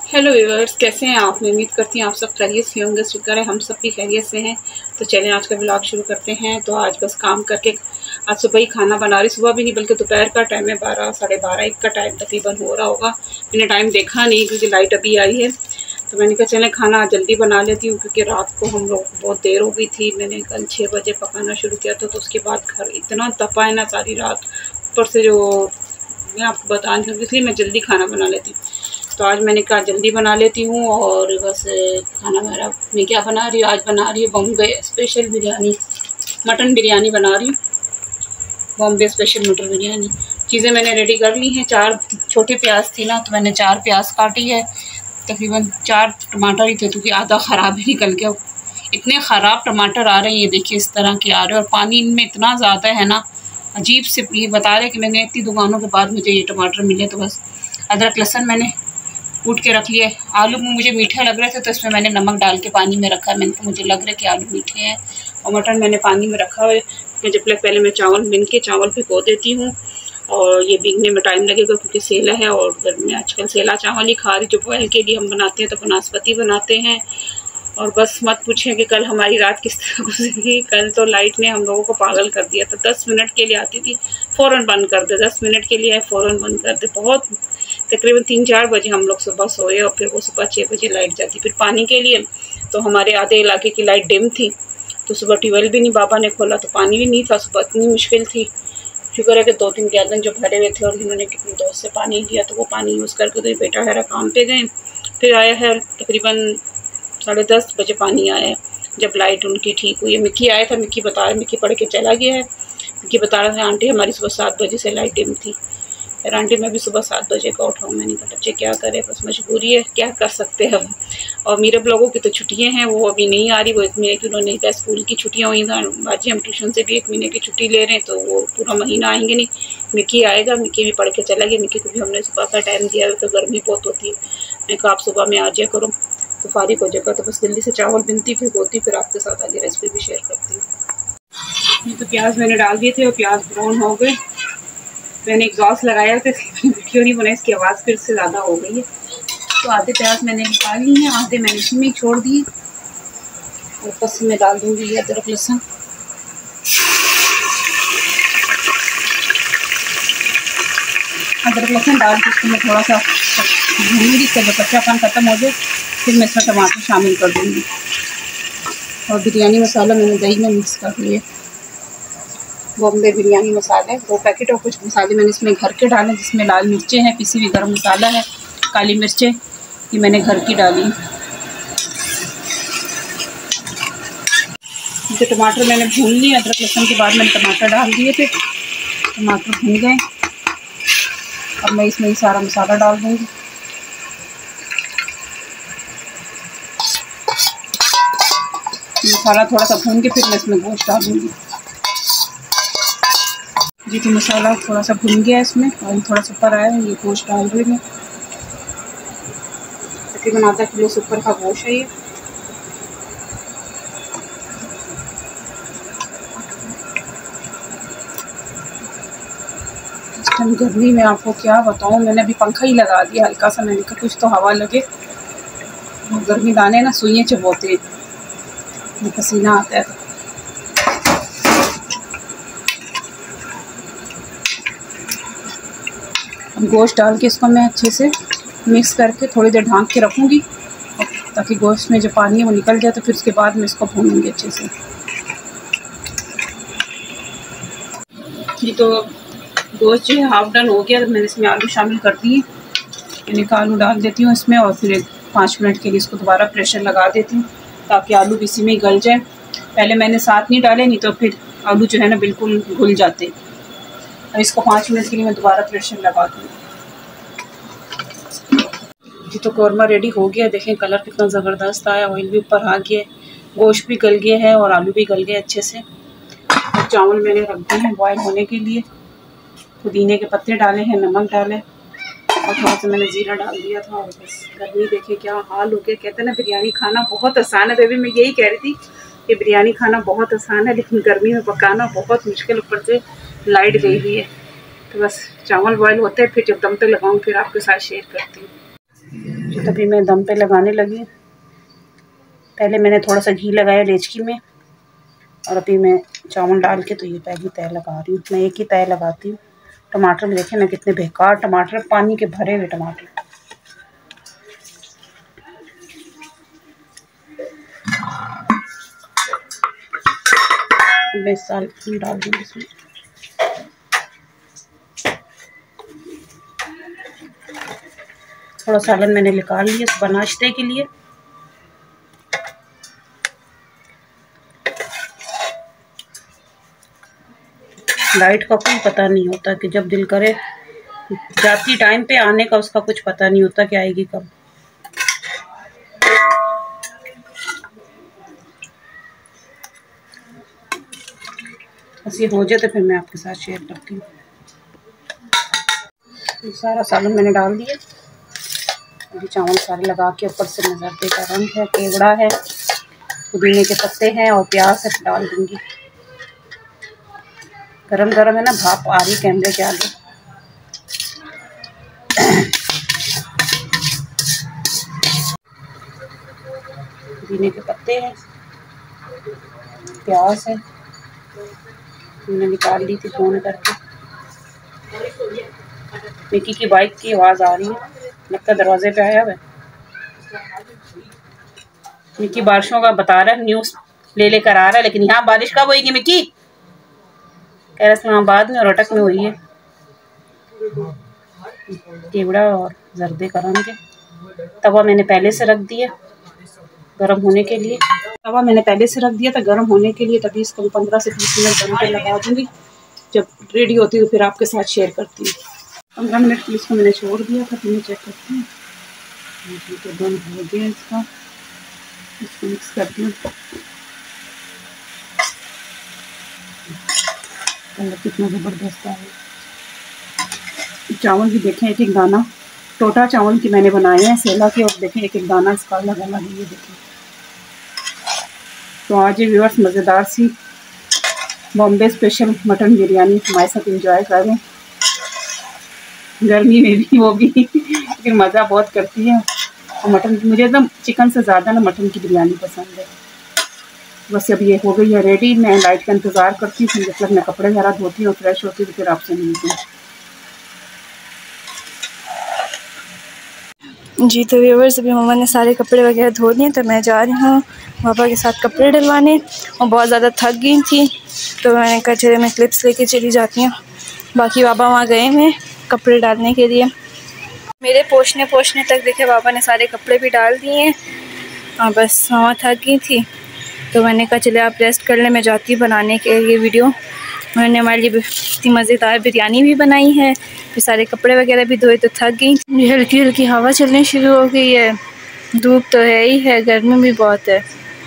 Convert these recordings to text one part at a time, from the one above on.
Hello viewers, कैसे हैं आप। मैं उम्मीद करती हूँ आप सब खैरियत से होंगे। शुक्र है हम सब भी खैरियत से हैं। तो चलें आज का व्लॉग शुरू करते हैं। तो आज बस काम करके आज सुबह ही खाना बना रही, सुबह भी नहीं बल्कि दोपहर का टाइम है, 12 साढ़े 12 1 का टाइम तकरीबन हो रहा होगा। मैंने टाइम देखा नहीं क्योंकि लाइट अभी आई है, तो मैंने कहा चलें खाना जल्दी बना लेती हूँ क्योंकि रात को हम लोग बहुत देर हो गई थी। मैंने कल 6 बजे पकाना शुरू किया था, तो उसके बाद घर इतना तपा है ना सारी रात, ऊपर से जो मैं आपको बता नहीं सकती, इसलिए मैं जल्दी खाना बना लेती हूँ। तो आज मैंने कहा जल्दी बना लेती हूँ और बस खाना मेरा मैं क्या बना रही हूँ, आज बना रही हूँ बॉम्बे स्पेशल बिरयानी, मटन बिरयानी बना रही हूँ। बॉम्बे स्पेशल मटन बिरयानी चीज़ें मैंने रेडी कर ली हैं। 4 छोटे प्याज थी ना, तो मैंने 4 प्याज काटी है। तकरीबन 4 टमाटर ही थे क्योंकि आधा ख़राब ही निकल गया। इतने ख़राब टमाटर आ रहे हैं, ये देखिए इस तरह के आ रहे हैं, और पानी इनमें इतना ज़्यादा है ना, अजीब से। ये बता रहे कि मैंने इतनी दुकानों के बाद मुझे ये टमाटर मिले। तो बस अदरक लहसुन मैंने कूट के रख लिए। आलू मुझे मीठे लग रहे थे तो इसमें मैंने नमक डाल के पानी में रखा है। मैंने तो मुझे लग रहा है कि आलू मीठे हैं। और मटन मैंने पानी में रखा हुआ है। जब तक पहले मैं चावल बिन के चावल भिगो देती हूँ, और ये भीगने में टाइम लगेगा क्योंकि सेला है, और घर में आजकल सेला चावल ही खा रही, जो बॉयल के लिए हम बनाते हैं तो बनास्पति बनाते हैं। और बस मत पूछें कि कल हमारी रात किस तरह गुजरी। कल तो लाइट ने हम लोगों को पागल कर दिया था। 10 मिनट के लिए आती थी, फ़ौरन बंद कर दे, 10 मिनट के लिए आए फ़ौरन बंद कर दे। बहुत तकरीबन 3-4 बजे हम लोग सुबह सोए, और फिर वो सुबह 6 बजे लाइट जाती। फिर पानी के लिए तो हमारे आधे इलाके की लाइट डिम थी, तो सुबह ट्यूबवेल भी नहीं बाबा ने खोला, तो पानी भी नहीं था सुबह, इतनी मुश्किल थी। शुक्र है कि 2-3 गैलन जो भरे हुए थे, और इन्होंने कितनी दोस्त से पानी लिया, तो वो पानी यूज़ करके तो बेटा है काम पे गए। फिर आया है तकरीबन 10:30 बजे पानी आया है, जब लाइट उनकी ठीक हुई है। मिक्की आया था, मिक्की बता रहा, मिक्की पढ़ के चला गया है। मिक्की बता रहा था आंटी हमारी सुबह 7 बजे से लाइट डिम थी। फिर आंटी मैं भी सुबह 7 बजे का उठाऊँ। मैंने कहा बच्चे क्या करें, बस मजबूरी है, क्या कर सकते हैं अब। और मेरे लोगों की तो छुट्टियाँ हैं, वो अभी नहीं आ रही। वो 1 महीने की उन्होंने क्या स्कूल की छुट्टियाँ हुई हैं बाजी, हम ट्यूशन से भी 1 महीने की छुट्टी ले रहे हैं, तो वो पूरा महीना आएंगे नहीं। मिक्की आएगा, मिक्की भी पढ़ के चला गया। मिक्की को भी हमने सुबह का टाइम दिया, तो गर्मी बहुत होती है। मैंने कहा आप सुबह में आ जाया करो तो फारिग हो जाएगा। तो बस जल्दी से चावल बिनती भिगोती, फिर आपके साथ आगे रेसिपी भी शेयर करती हूँ। ये तो प्याज मैंने डाल दिए थे और प्याज ब्राउन हो गए। मैंने एग्जॉस्ट लगाया था, वीडियो नहीं बनाई, इसकी आवाज़ फिर से ज़्यादा हो गई है। तो आधे प्याज मैंने निकाल ली हैं, आधे मैंने इसमें ही छोड़ दिए। और बस मैं डाल दूँगी अदरक लहसुन। अदरक लहसुन डाल के इसको मैं थोड़ा सा भूनूंगी, इसका जब कच्चापन ख़त्म हो जाए फिर मैं इसमें टमाटर शामिल कर दूँगी। और बिरयानी मसाला मैंने दही में मिक्स कर लिए, बॉम्बे बिरयानी मसाले 2 पैकेट, और कुछ मसाले मैंने इसमें घर के डाले, जिसमें लाल मिर्चें हैं, पिसी हुई गरम मसाला है, काली मिर्चें ये मैंने घर की डाली। जो टमाटर मैंने भून लिए, अदरक लहसुन के बाद मैंने टमाटर डाल दिए थे, टमाटर भून गए। अब मैं इसमें सारा मसाला डाल दूँगी। मसाला थोड़ा सा भून के फिर मैं इसमें गोश्त डाल दूँगी। जी तो मसाला थोड़ा सा भून गया, इसमें और थोड़ा सा ऊपर आया, ये गोश्त डाल रही मैं। तकरीबन आधा किलो से ऊपर का गोश्त है ये। इस टाइम गर्मी में आपको क्या बताऊँ, मैंने अभी पंखा ही लगा दिया हल्का सा, मैंने कहा कुछ तो हवा लगे। गर्मी दाने ना सुइयाँ चबोते, पसीना आता है। गोश्त डाल के इसको मैं अच्छे से मिक्स करके थोड़ी देर ढाँक के रखूँगी, ताकि गोश्त में जो पानी है वो निकल जाए। तो फिर उसके बाद मैं इसको भूनूँगी अच्छे से। ये तो गोश्त जो है हाफ डन हो गया, तो मैंने इसमें आलू शामिल कर दिए। मैंने कहा आलू डाल देती हूँ इसमें, और फिर 5 मिनट के लिए इसको दोबारा प्रेशर लगा देती हूँ ताकि आलू भी इसी में ही गल जाए। पहले मैंने साथ नहीं डाले, नहीं तो फिर आलू जो है ना बिल्कुल घुल जाते। अब इसको 5 मिनट के लिए मैं दोबारा प्रेशर लगा दूँ। जी तो कौरमा रेडी हो गया, देखें कलर कितना ज़बरदस्त आया, ऑयल भी ऊपर आ गया, गोश्त भी गल गया है और आलू भी गल गए अच्छे से। और चावल मैंने रख दिए हैं बॉयल होने के लिए। पुदीने के पत्ते डाले हैं, नमक डाले, और थोड़ा सा मैंने ज़ीरा डाल दिया था। और बस गर्मी देखे क्या हाल हो गया। कहते हैं ना बिरयानी खाना बहुत आसान है, बेबी मैं यही कह रही थी कि बिरयानी खाना बहुत आसान है, लेकिन गर्मी में पकाना बहुत मुश्किल, ऊपर से लाइट गई हुई है। तो बस चावल बॉयल होते हैं, फिर जब दम पे लगाऊँ फिर आपके साथ शेयर करती हूँ। तो तभी मैं दम पे लगाने लगी। पहले मैंने थोड़ा सा घी लगाया लेचकी में और अभी मैं चावल डाल के तो ये पहली तय लगा रही हूँ। मैं एक ही तय लगाती हूँ। टमाटर में देखें ना कितने बेकार टमाटर, पानी के भरे हुए टमाटर। मैं साल डाल दूँगी इसमें। थोड़ा सालन मैंने निकाल लिया सुबह नाश्ते के लिए। लाइट का कोई पता नहीं होता कि जब दिल करे जाती टाइम पे आने का, उसका कुछ पता नहीं होता कि आएगी कब। बस ये हो जाए तो फिर मैं आपके साथ शेयर करती हूँ। सारा सालन मैंने डाल दिया। अभी चावल सारे लगा के ऊपर से नजरते का रंग है, केवड़ा है, पुदीने के पत्ते हैं और प्याज है डाल दूंगी। गरम गरम है ना, भाप आ रही कैमरे के आगे। पुदीने के पत्ते हैं, प्याज है, मैंने निकाल ली थी फोन करके। मिकी की बाइक की आवाज़ आ रही है, लगता दरवाजे पे आया हुआ है। मिकी बारिशों का बता रहा है, न्यूज़ ले लेकर आ रहा है, लेकिन यहाँ बारिश कब होगी मिकी? कह रहा इस्लामाबाद में और अटक में हुई है। केवड़ा और जर्दे का रंग है। तवा मैंने पहले से रख दिया गर्म होने के लिए। तवा मैंने पहले से रख दिया था गर्म होने के लिए, तभी इसको 15 से 20 मिनट दम पे लगा दूंगी। जब रेडी होती है तो फिर आपके साथ शेयर करती हूँ। 15 मिनट के लिए इसको मैंने छोड़ दिया था। फिर मैं चेक करती हूँ तो दम हो गया इसका। इसको मिक्स करती हूँ। कलर कितना ज़बरदस्त है। चावल भी देखें, एक एक दाना टोटा चावल की मैंने बनाए हैं सेला के, और देखें एक एक दाना इसका अलग अलग है। ये देखें। तो आज ये व्यूअर्स मज़ेदार सी बॉम्बे स्पेशल मटन बिरयानी हमारे साथ एंजॉय करें। गर्मी में भी वो भी लेकिन मज़ा बहुत करती है। और मटन, मुझे एकदम चिकन से ज़्यादा ना मटन की बिरयानी पसंद है। बस अब ये हो गई है रेडी। मैं लाइट का इंतज़ार करती हूँ, मतलब मैं कपड़े ज़रा धोती हूँ, फ्रेश होती हूँ, तो फिर आपसे मिलती हूँ। जी तो व्यूअर्स, अभी मम्मा ने सारे कपड़े वगैरह धो लिए, तो मैं जा रही हूँ पापा के साथ कपड़े डलवाने। और बहुत ज़्यादा थक गई थी, तो मैंने कहा चले मैं क्लिप्स लेके चली जाती हूँ। बाकी पापा वहाँ गए हैं कपड़े डालने के लिए। मेरे पोंछने तक देखे पापा ने सारे कपड़े भी डाल दिए हैं। हाँ बस मम्मा थक गई थी, तो मैंने कहा चले आप रेस्ट कर लें, मैं जाती हूँ बनाने के लिए वीडियो। मैंने हमारे लिए इतनी मज़ेदार बिरयानी भी बनाई है, फिर सारे कपड़े वगैरह भी धोए, तो थक गई। हल्की हल्की हवा चलनी शुरू हो गई है। धूप तो है ही है, गर्मी भी बहुत है।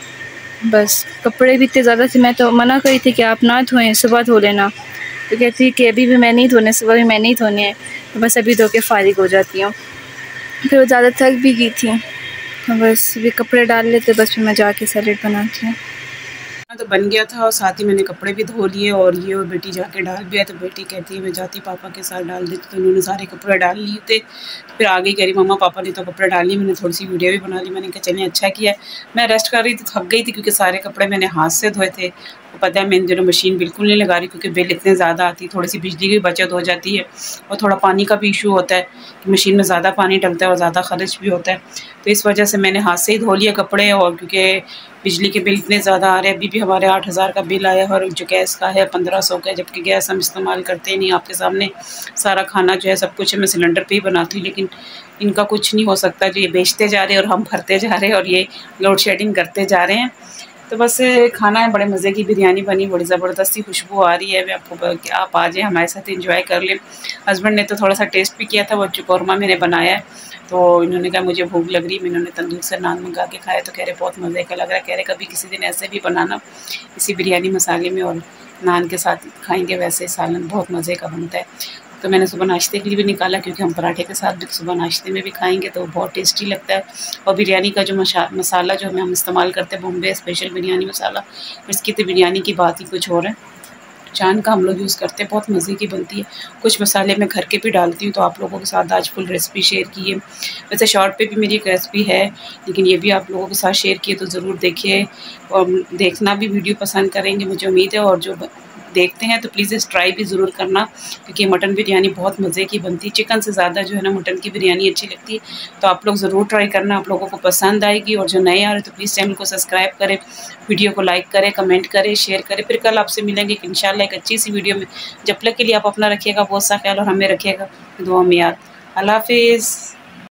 बस कपड़े भी इतने ज़्यादा थे, मैं तो मना करी थी कि आप ना धोएं, सुबह धो लेना। तो कहती कि अभी भी मैं नहीं धोने, सुबह भी मैं नहीं धोने हैं, तो बस अभी धो के फारिग हो जाती हूँ। फिर वो ज़्यादा थक भी गई थी, तो बस भी कपड़े डाल लेते, बस फिर मैं जाके सैलेड बनाती हूँ। तो बन गया था और साथ ही मैंने कपड़े भी धो लिए और ये और बेटी जाके डाल भी है। तो बेटी कहती है मैं जाती पापा के साथ डाल देती, तो उन्होंने सारे कपड़े डाल लिए थे। फिर आगे कह रही मम्मा पापा ने तो कपड़े डाल लिए, मैंने थोड़ी सी वीडियो भी बना ली। मैंने कहा चलिए अच्छा किया। मैं रेस्ट कर रही थी, थक गई थी क्योंकि सारे कपड़े मैंने हाथ से धोए थे। तो पता है मैं इन दिनों मशीन बिल्कुल नहीं लगा रही क्योंकि बिल इतने ज़्यादा आती है, थोड़ी सी बिजली की बचत हो जाती है और थोड़ा पानी का भी इशू होता है कि मशीन में ज़्यादा पानी डलता है और ज़्यादा खर्च भी होता है। तो इस वजह से मैंने हाथ से ही धो लिया कपड़े। और क्योंकि बिजली के बिल इतने ज़्यादा आ रहे हैं, अभी भी हमारे 8000 का बिल आया है और जो गैस का है 1500 का है, जबकि गैस हम इस्तेमाल करते ही नहीं। आपके सामने सारा खाना जो है सब कुछ मैं सिलेंडर पे ही बनाती हूँ, लेकिन इनका कुछ नहीं हो सकता। जो ये बेचते जा रहे हैं और हम भरते जा रहे हैं और ये लोड शेडिंग करते जा रहे हैं। तो बस खाना है, बड़े मज़े की बिरयानी बनी, बड़ी ज़बरदस्ती खुशबू आ रही है। मैं आपको कि आप आ जाएँ हमारे साथ एंजॉय कर लें। हस्बैंड ने तो थोड़ा सा टेस्ट भी किया था, वो कौरमा मैंने बनाया है, तो इन्होंने कहा मुझे भूख लग रही है। इन्होंने तंदूर से नान मंगा के खाया, तो कह रहे बहुत मज़े का लग रहा है। कह रहे कभी किसी दिन ऐसे भी बनाना, इसी बिरयानी मसाले में और नान के साथ खाएँगे, वैसे सालन बहुत मज़े का बनता है। तो मैंने सुबह नाश्ते के लिए भी निकाला क्योंकि हम पराठे के साथ भी सुबह नाश्ते में भी खाएंगे तो बहुत टेस्टी लगता है। और बिरयानी का जो मसाला जो हम इस्तेमाल करते हैं, बॉम्बे स्पेशल बिरयानी मसाला, इसकी तो बिरयानी की बात ही कुछ और है। जान का हम लोग यूज़ करते हैं, बहुत मज़े की बनती है। कुछ मसाले मैं घर के भी डालती हूँ, तो आप लोगों के साथ आज फुल रेसिपी शेयर की है। वैसे शॉर्ट पे भी मेरी एक रेसिपी है, लेकिन ये भी आप लोगों के साथ शेयर की है, तो ज़रूर देखिए और देखना भी वीडियो पसंद करेंगे मुझे उम्मीद है। और जो देखते हैं तो प्लीज़ इस ट्राई भी ज़रूर करना, क्योंकि मटन बिरयानी बहुत मज़े की बनती है। चिकन से ज़्यादा जो है ना मटन की बिरयानी अच्छी लगती है, तो आप लोग ज़रूर ट्राई करना, आप लोगों को पसंद आएगी। और जो नए आ रहे तो प्लीज़ चैनल को सब्सक्राइब करें, वीडियो को लाइक करें, कमेंट करें, शेयर करें। फिर कल आपसे मिलेंगे इंशाल्लाह एक अच्छी सी वीडियो में। जब तक के लिए आप अपना रखिएगा बहुत सा ख्याल और हमें रखिएगा दुआ में याद। अल्लाह हाफिज़।